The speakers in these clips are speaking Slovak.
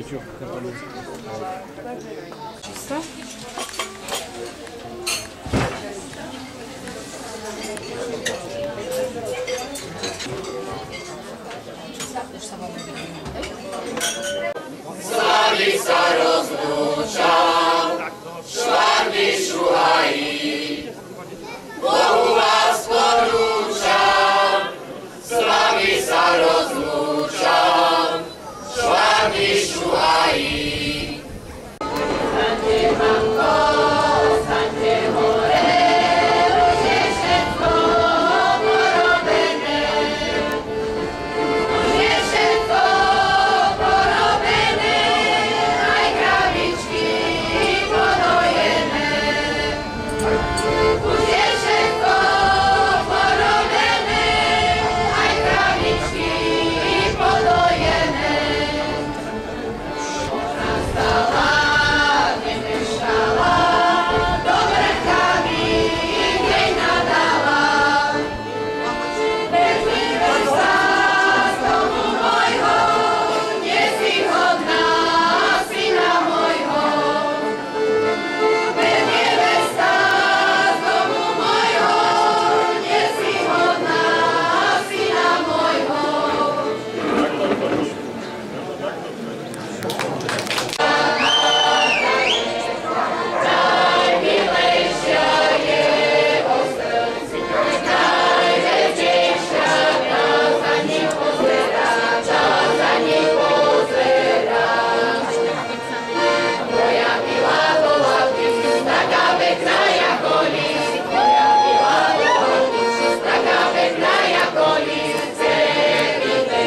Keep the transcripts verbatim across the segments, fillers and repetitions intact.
Чё, картону? Чисто. Slavica rozlúčam, švardy šuhají, Bohu vás porúčam, Slavica rozlúčam, švardy šuhají. Staňte, mamko, staňte hore, už je všetko porobené, už je všetko porobené, aj kravičky podojené. Už je všetko porobené, aj kravičky podojené. Nastala, nemešala, do vrchami jej nadala. Bezlivé sa z domu mojho, nie si hodná syna mojho. Bezlivé sa z domu mojho, nie si hodná syna mojho. Najmilejšia je vo srdci, najväčšia tá za ním pozerá, tá za ním pozerá. Moja milá bola ty, taká pekná jako lis, moja milá bola ty, taká pekná jako lis, celý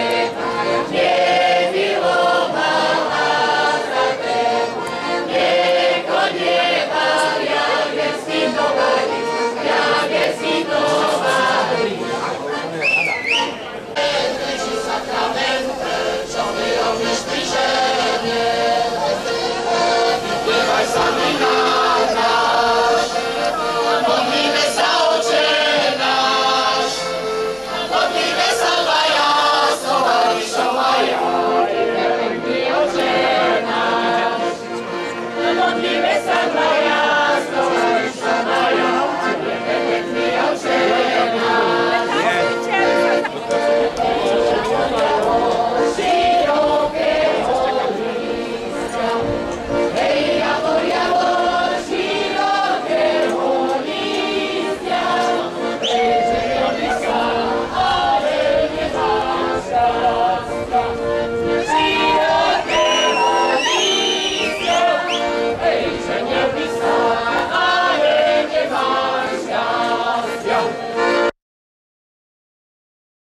nemilovala za teba, nekoniewał, jak jest smitowali, jak jest smitowali. Jeśli sakramenty, co my robisz przy ziemi, wpływaj sami na nas, modlimy za Ojcze nasz, modlimy za Maja, słowami Szomaja, piękny Ojcze nasz, modlimy za Maja.